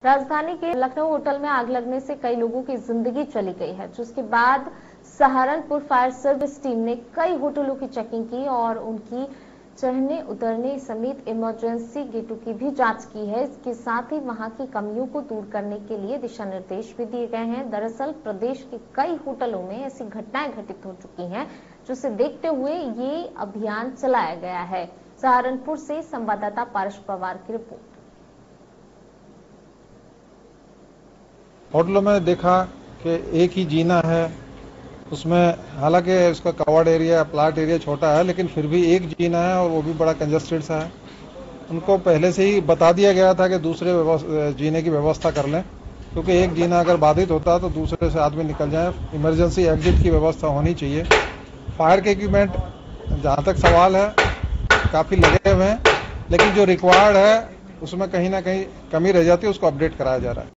राजधानी के लखनऊ होटल में आग लगने से कई लोगों की जिंदगी चली गई है, जिसके बाद सहारनपुर फायर सर्विस टीम ने कई होटलों की चेकिंग की और उनकी चढ़ने उतरने समेत इमरजेंसी गेटों की भी जांच की है। इसके साथ ही वहां की कमियों को दूर करने के लिए दिशा निर्देश भी दिए गए हैं। दरअसल प्रदेश के कई होटलों में ऐसी घटनाएं घटित हो चुकी हैं, जिसे देखते हुए ये अभियान चलाया गया है। सहारनपुर से संवाददाता पारस पवार की रिपोर्ट। होटलों में देखा कि एक ही जीना है, उसमें हालांकि उसका कवर्ड एरिया प्लाट एरिया छोटा है, लेकिन फिर भी एक जीना है और वो भी बड़ा कंजस्टेड सा है। उनको पहले से ही बता दिया गया था कि दूसरे जीने की व्यवस्था कर लें, क्योंकि एक जीना अगर बाधित होता तो दूसरे से आदमी निकल जाए। इमरजेंसी एग्जिट की व्यवस्था होनी चाहिए। फायर के इक्विपमेंट जहाँ तक सवाल है काफ़ी लगे हुए हैं, लेकिन जो रिक्वायर्ड है उसमें कहीं ना कहीं कमी रह जाती है, उसको अपडेट कराया जा रहा है।